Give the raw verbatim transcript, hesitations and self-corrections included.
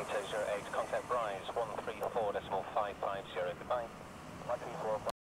Nato zero eight, contact Rise one three four decimal five five zero, goodbye. one three four